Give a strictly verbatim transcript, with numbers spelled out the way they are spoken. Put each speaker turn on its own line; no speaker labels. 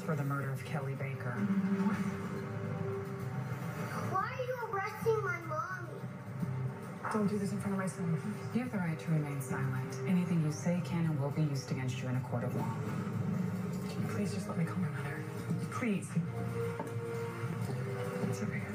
for the murder of Kelly Baker.
Why are you arresting my mommy?
Don't do this in front of my son. You have the right to remain silent. Anything you say can and will be used against you in a court of law. Can you please just let me call my mother? Please. It's okay.